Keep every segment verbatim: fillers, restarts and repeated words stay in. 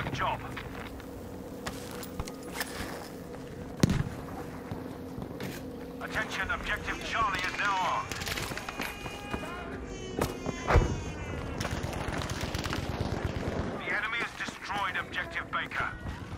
Good job. Attention, objective Charlie is now on. The enemy has destroyed objective Baker.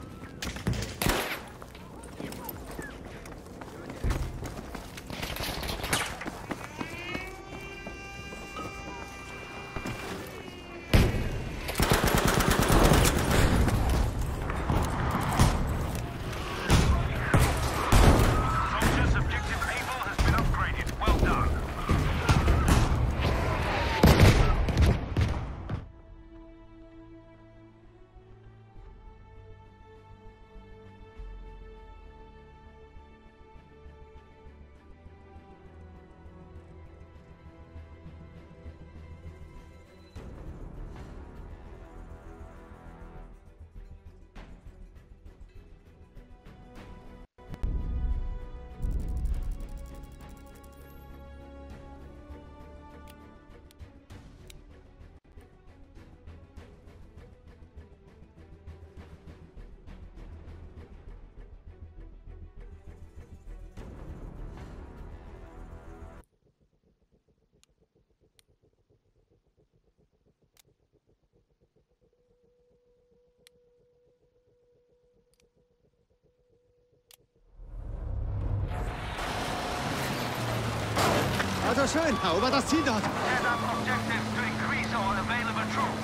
Also schön, erobert das Ziel dort. Set up objectives to increase our available troops.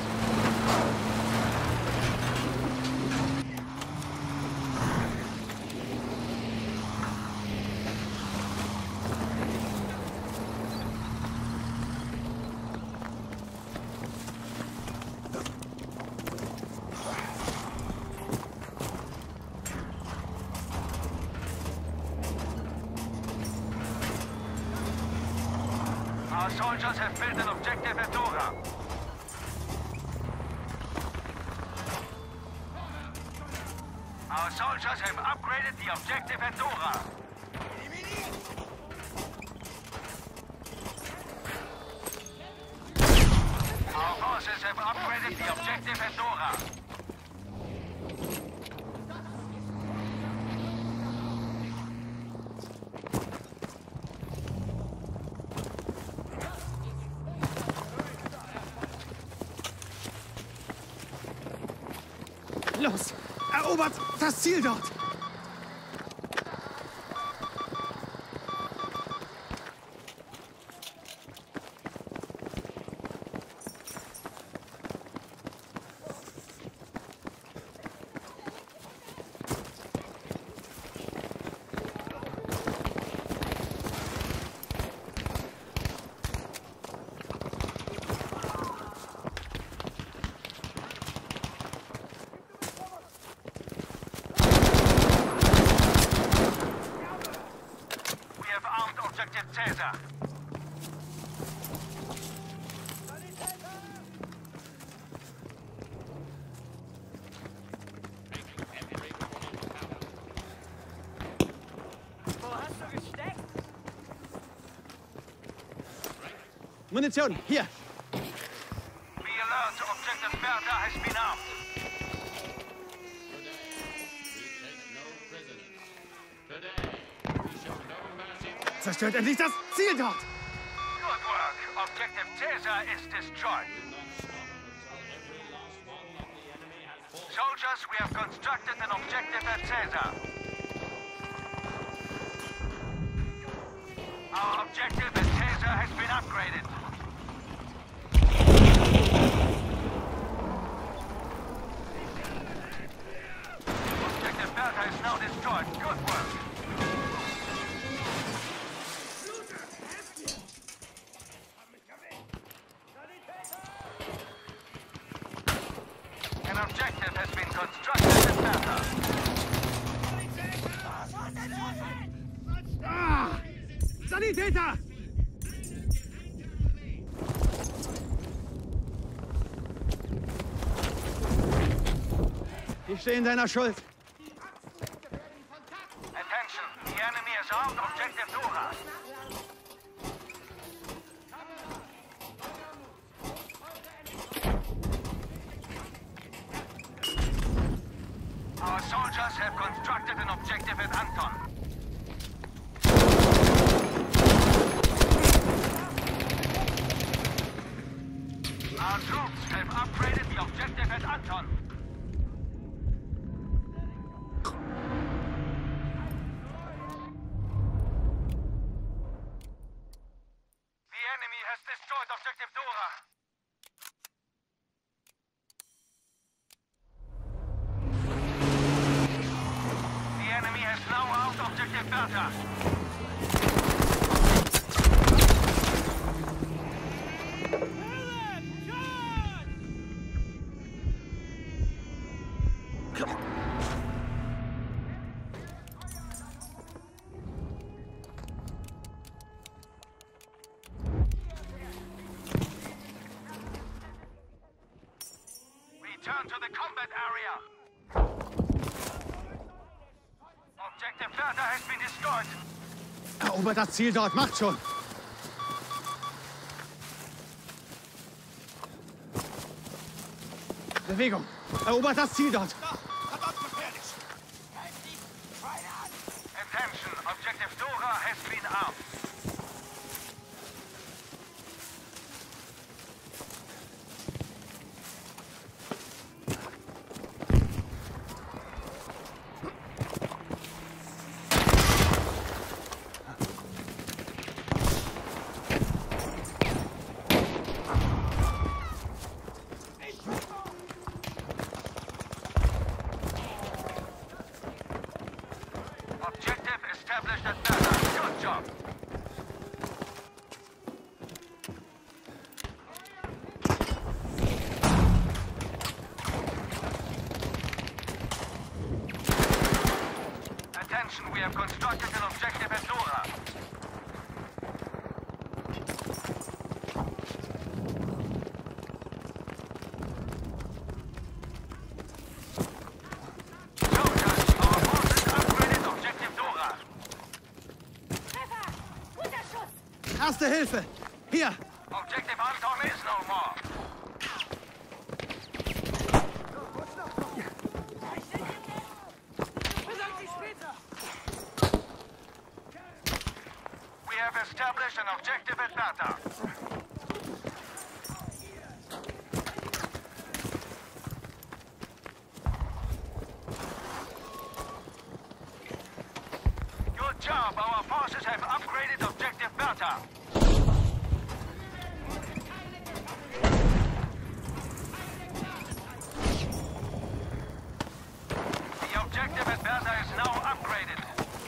Our soldiers have built an objective at Dora. Our soldiers have upgraded the objective at Dora. Our forces have upgraded the objective at Dora. Los, erobert das Ziel dort. Objective Caesar. Wo hast du gesteckt? Munition, hier. Be alert, Objective Bertha has been armed. Zerstört endlich das Ziel dort! Good work. Objective Caesar is destroyed. Soldiers, we have constructed an objective at Caesar. Our objective at Caesar has been upgraded. Objective Bertha is now destroyed. Good work. An objective has been constructed at Bertha. Ah! Sanitäter! Ich stehe in deiner Schuld. Attention, the enemy has armed objective Dora. soldiers have constructed an objective at Anton. Our troops have upgraded the objective at Anton. The enemy has destroyed objective Dora. The enemy has now out objective Bertha. Return to the combat area. Objective Bertha has been destroyed. Erobert das Ziel dort, macht schon! Bewegung! Erobert das Ziel dort! Attention, objective Dora has been armed. Objective established at Bertha. Good job. Attention, we have constructed an objective at Dora. Erste Hilfe! Hier! Objective Anton is no more. We have established an objective at Bertha. Good job. Our forces have upgraded objective Bertha. The objective at Bertha is now upgraded.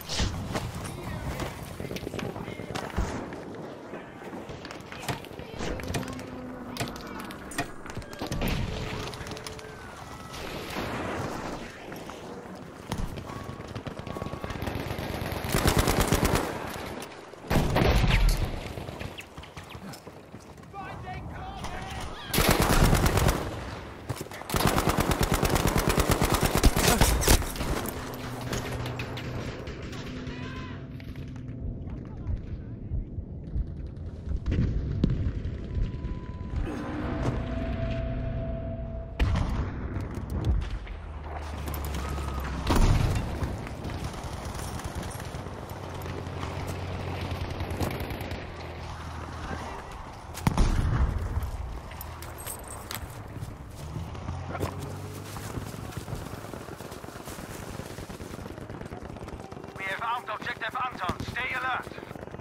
We have armed objective Anton. Stay alert.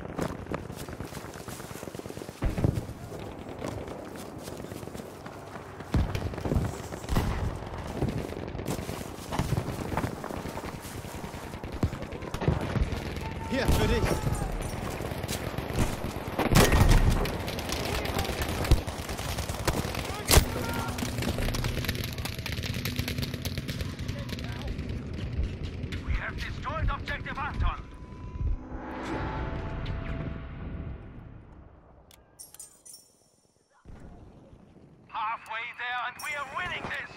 Hier, für dich! We have destroyed objective Anton. Halfway there and we are winning this.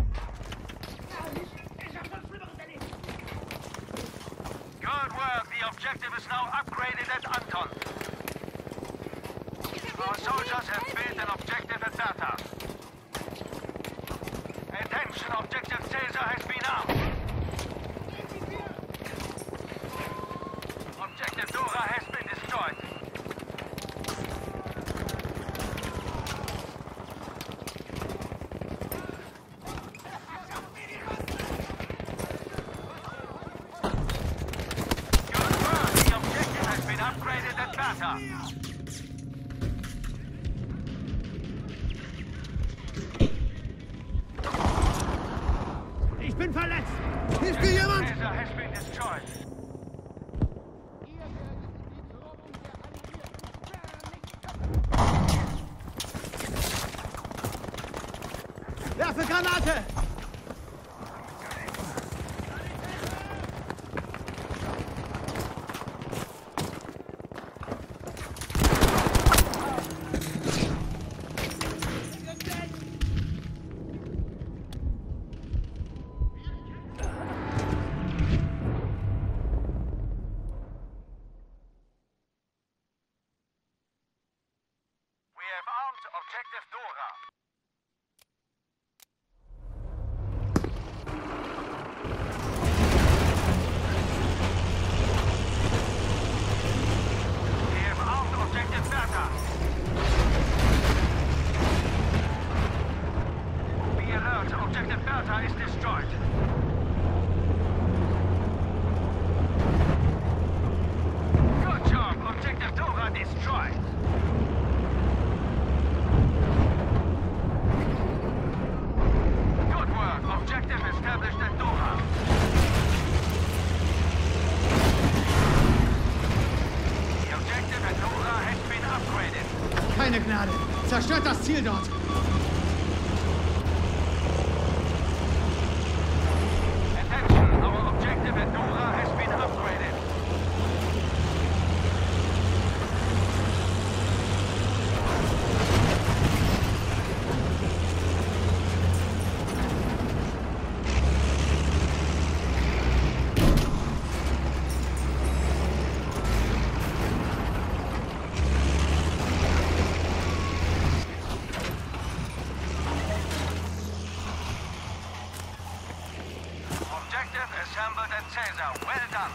Good work. The objective is now upgraded at Anton. Our soldiers have built an objective at Bertha. Attention, objective Caesar has been armed. Bertha. Ich bin verletzt! Hilft mir jemand? Caesar has been destroyed. Werfe Granate! We have armed objective Dora. We have armed objective Bertha. Be alert, objective Bertha is destroyed. Good job, objective Dora destroyed. Good work, objective established at Dora. The objective at Dora has been upgraded. Keine Gnade! Zerstört das Ziel dort! Attention, our objective at Dora has been upgraded. Objective assembled at Caesar. Well done.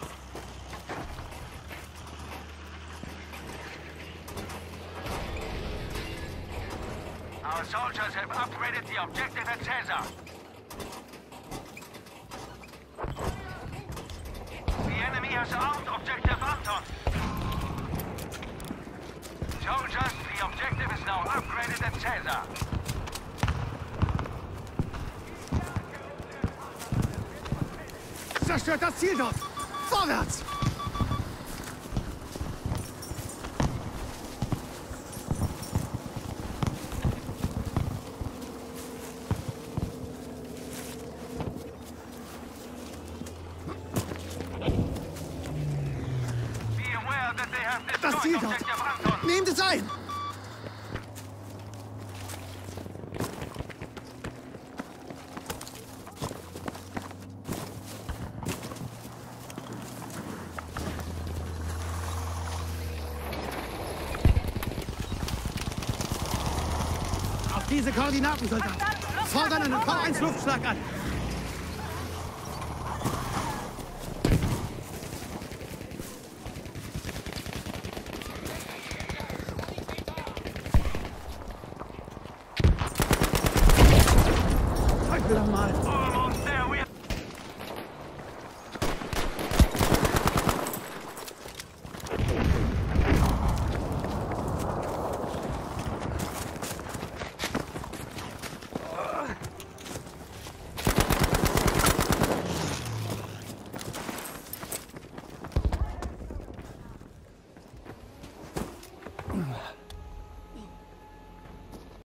Our soldiers have upgraded the objective at Caesar. The enemy has armed objective Anton. Soldiers, the objective is now upgraded at Caesar. Zerstört das Ziel dort! Vorwärts! Be aware that they have Das Ziel destroyed dort! objective Anton. Nehmt es ein! Auf diese Koordinaten, Soldat! Fordern einen V eins Luftschlag an! Teufel nochmal!